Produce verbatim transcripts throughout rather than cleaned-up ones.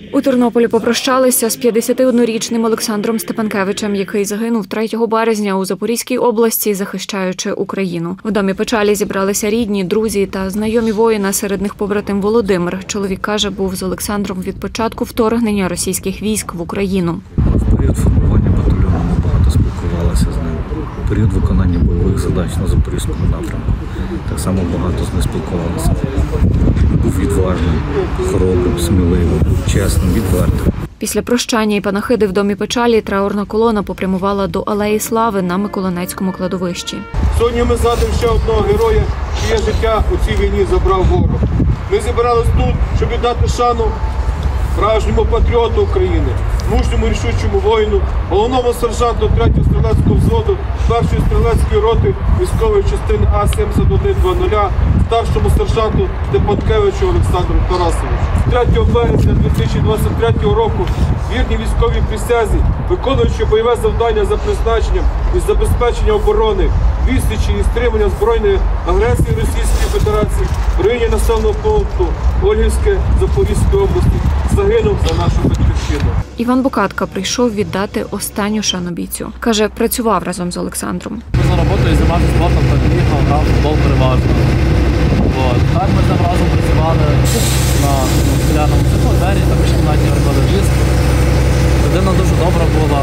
У Тернополі попрощалися з п'ятдесятиоднорічним Олександром Степанкевичем, який загинув третього березня у Запорізькій області, захищаючи Україну. В домі печалі зібралися рідні, друзі та знайомі воїна, серед них побратим Володимир. Чоловік каже, був з Олександром від початку вторгнення російських військ в Україну. В період формування батальйону ми багато спілкувалися з ним. В період виконання бойових задач на Запорізькому напрямку так само багато з ним спілкувалися. Був відважним, хоробрим, сміливим, чесним, відвертим. Після прощання і панахиди в домі печалі траурна колона попрямувала до Алеї Слави на Миколинецькому кладовищі. Сьогодні ми згадуємо ще одного героя, чиє життя у цій війні забрав ворог. Ми зібрались тут, щоб віддати шану справжньому патріоту України, мужньому рішучому воїну, головному сержанту третього стрілецького взводу першої стрілецької роти військової частини А сімдесят один двадцять, старшому сержанту Степанкевичу Олександру Тарасовичу. третього березня дві тисячі двадцять третього року вірні військовій присязі, виконуючи бойове завдання за призначенням із забезпечення оборони, відсічі і стримання збройної агресії Російської Федерації в районі населеного пункту Ольгівське Запорізької області, загинув за нашу батьківщину. Іван Букатка прийшов віддати останню шану бійцю. Каже, працював разом з Олександром. Ми за роботою займався спортом, так бігав, грав футбол переважно. От. Так ми з ним разом працювали на соляному цеху, також в кімнаті робили віз. Людина дуже добра була,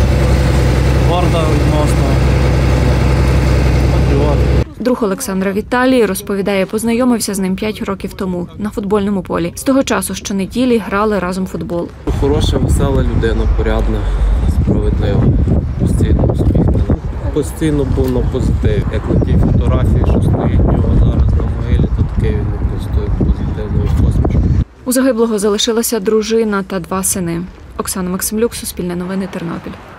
горда відносно, патріот. Друг Олександра Віталій розповідає, познайомився з ним п'ять років тому на футбольному полі. З того часу щонеділі грали разом в футбол. Хороша, весела людина, порядна, справедлива, постійно усміхнена. Постійно був на позитиві. Як на тій фотографії, що стоїть в нього зараз на могилі, то такий він не просто позитивною посмішкою. У загиблого залишилася дружина та два сини. Оксана Максимлюк, Суспільне новини, Тернопіль.